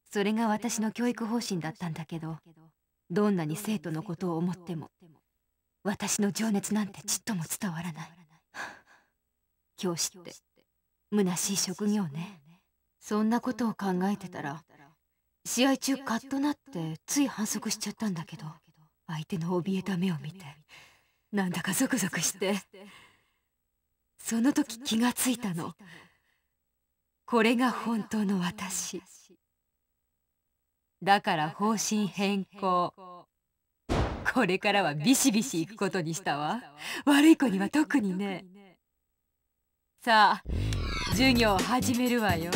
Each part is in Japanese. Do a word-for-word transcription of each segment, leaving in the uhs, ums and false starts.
それが私の教育方針だったんだけど、どんなに生徒のことを思っても私の情熱なんてちっとも伝わらない。教師って虚しい職業ね。そんなことを考えてたら、試合中カッとなってつい反則しちゃったんだけど、相手の怯えた目を見てなんだかゾクゾクして、その時気がついたの。これが本当の私だから、方針変更。これからはビシビシ行くことにしたわ。悪い子には特にね。さあ、授業を始めるわよ。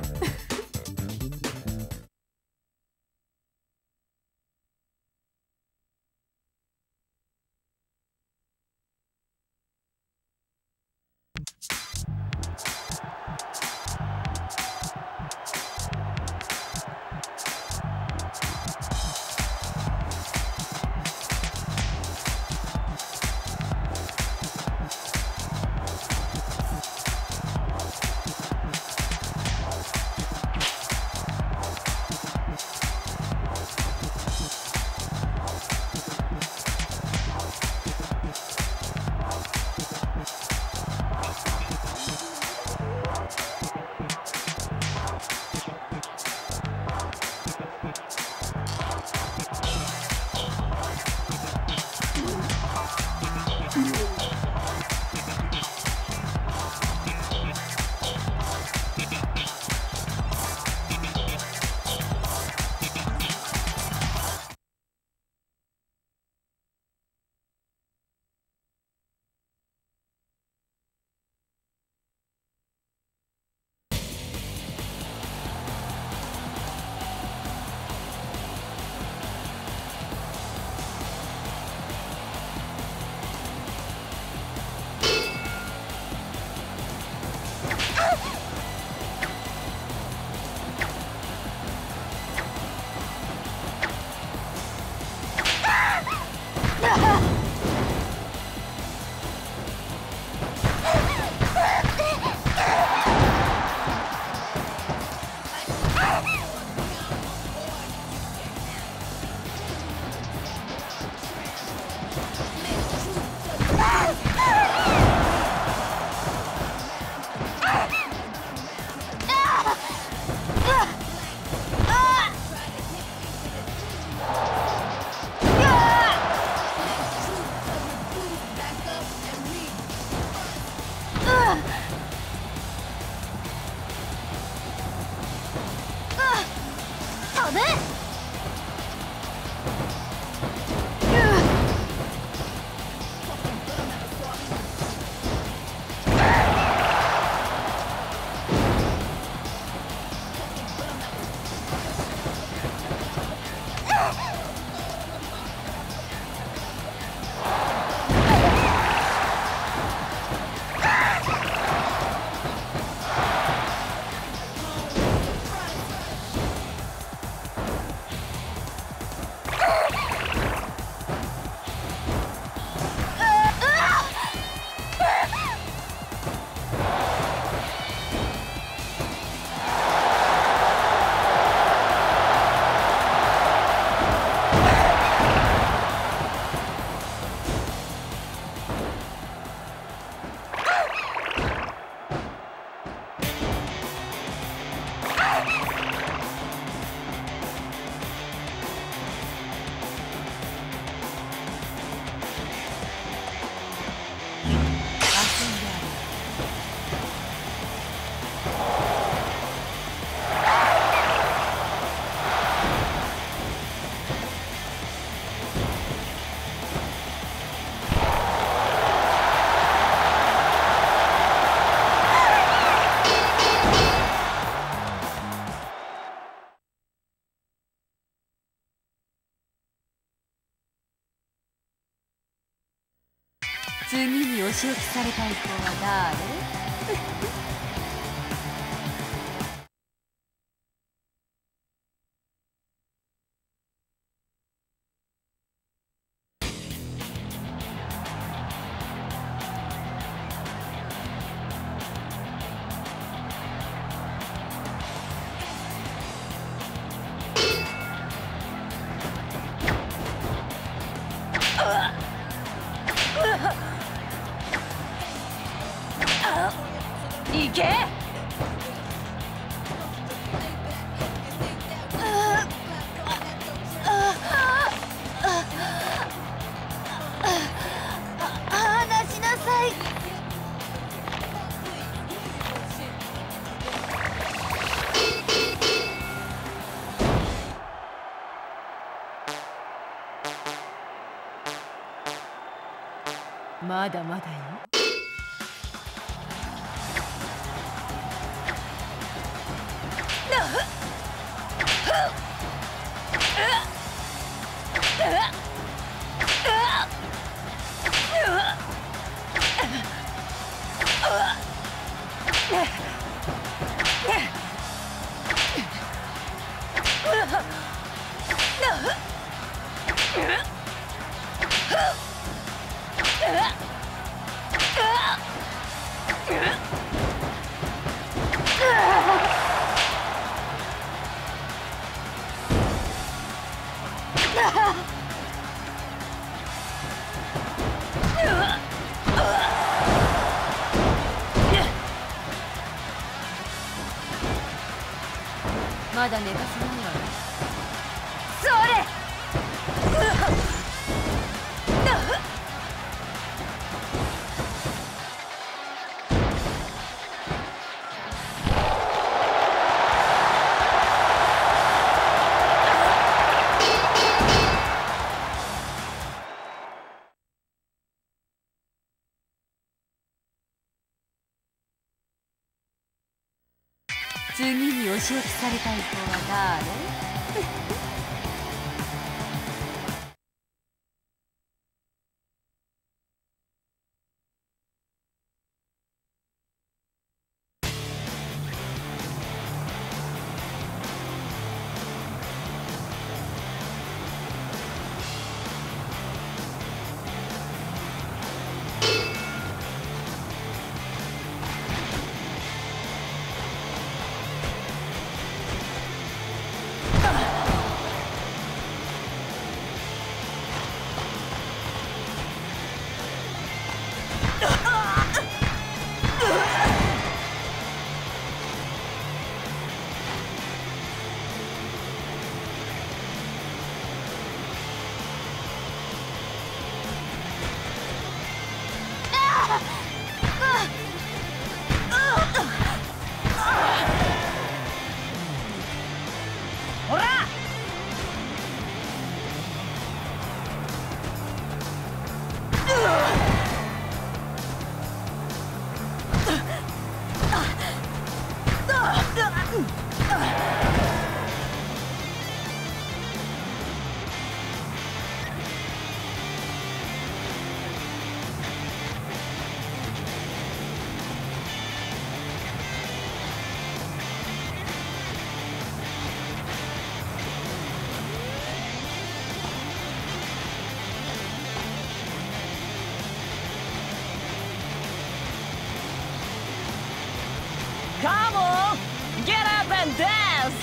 次にお仕置きされたい子は誰？ まだまだよ。まだ寝かせないわよ。それ！次にお仕置きされたい子は誰？ Come on! Get up and dance!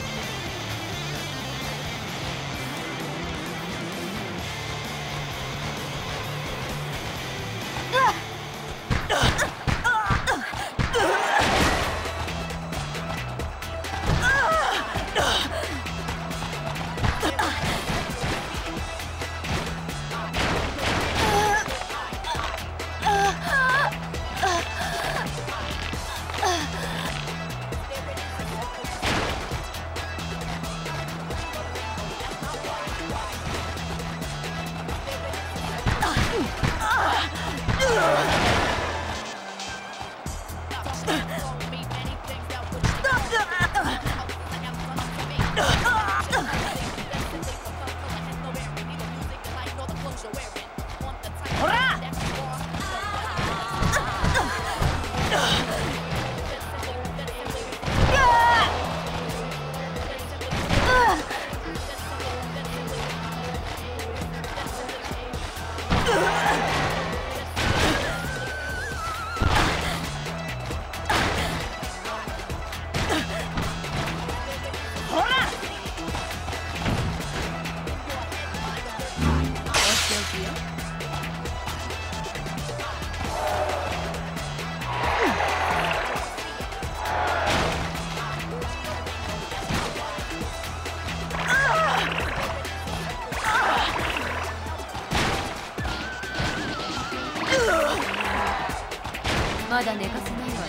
まだ寝かせないわよ。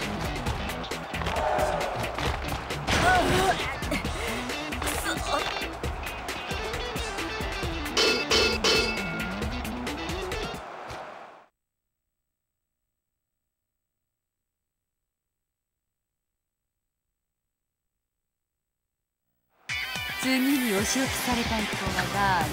次にお仕置きされたい子は誰？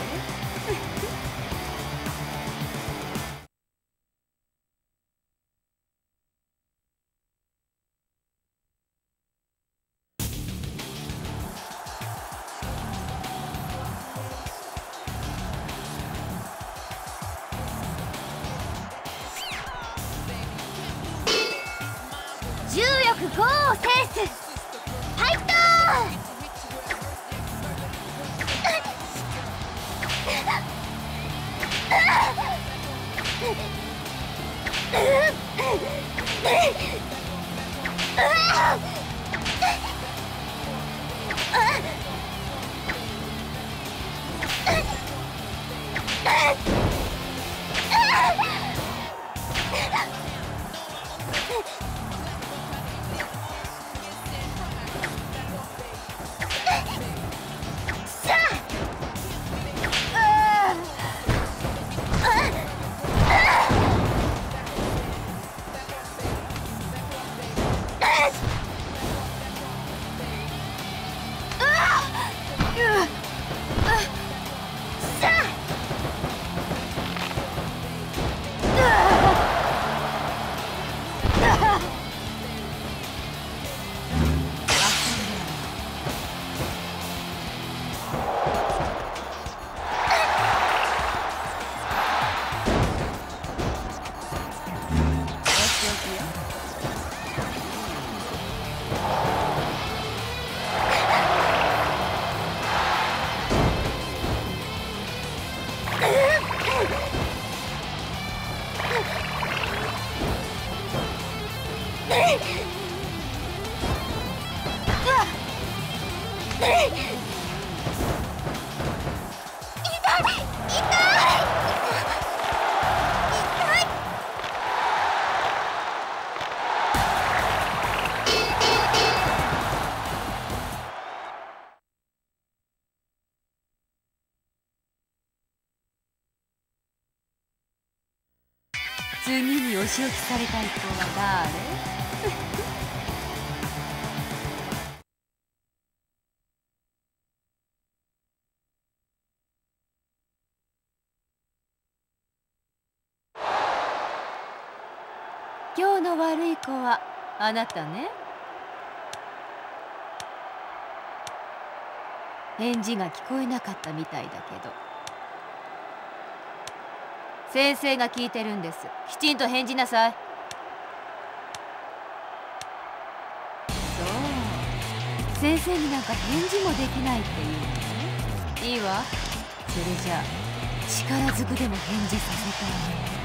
重力ゴーを制すファイト次にお仕置きされたい子は誰？今日の悪い子はあなたね。返事が聞こえなかったみたいだけど、先生が聞いてるんです。きちんと返事なさい。そう、先生になんか返事もできないっていうのね。いいわ、それじゃあ力ずくでも返事させてあげる。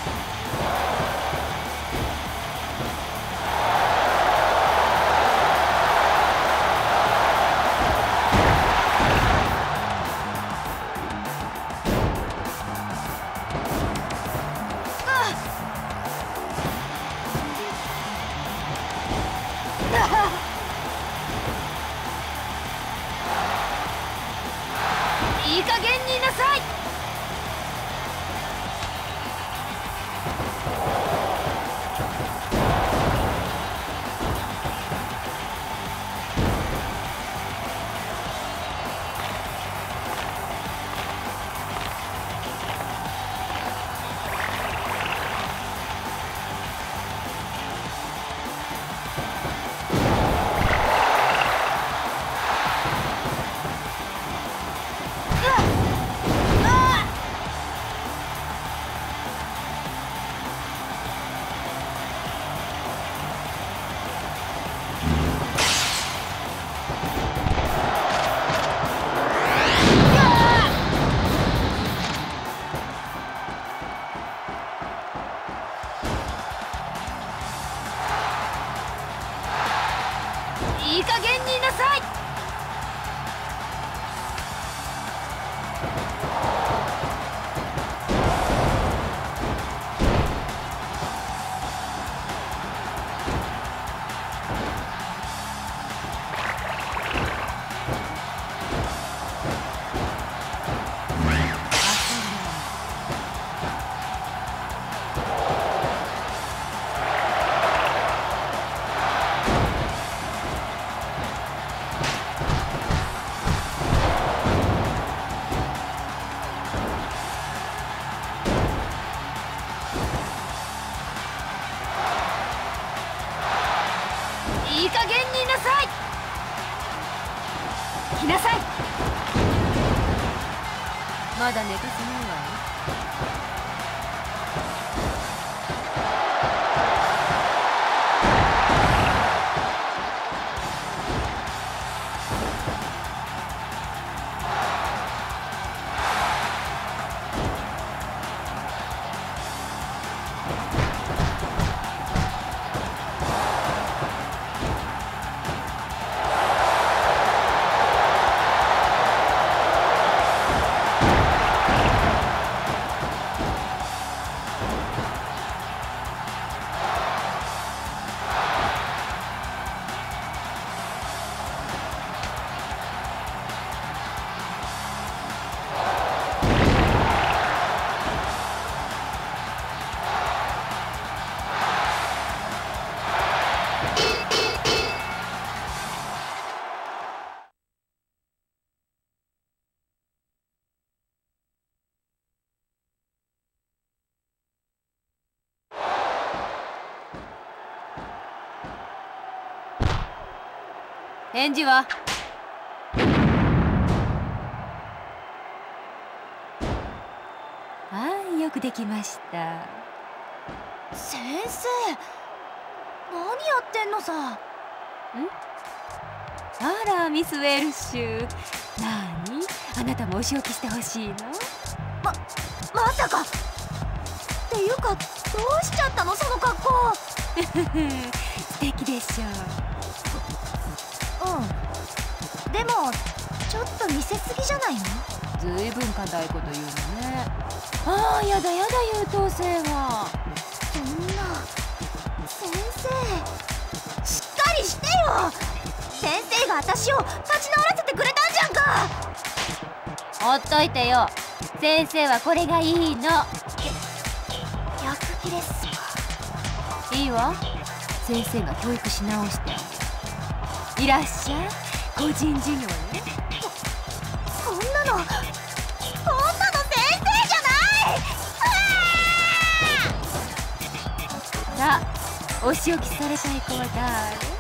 いい加減になさい。いい加減になさい。いい加減になさい。来なさい。 まだ寝かせないわよ。返事は？はい、よくできました。 先生、何やってんのさ。ん？ あら、ミス・ウェルシュ。なに？あなたもお仕置きしてほしいの？ ま、まさか。っていうか、どうしちゃったのその格好。 素敵でしょう。うん。でも、ちょっと見せすぎじゃないの？ ずいぶん固いこと言うのね。ああ、やだやだ、優等生は。 そんな。先生。しっかりしてよ。先生が私を立ち直らせてくれたんじゃんか。 ほっといてよ。先生はこれがいいの。や薬器ですか。 いいわ。先生が教育し直してあげる。いらっしゃい。個人授業ね。 そ、そんなのそんなの先生じゃない。 さあ、お仕置きされたい子は誰？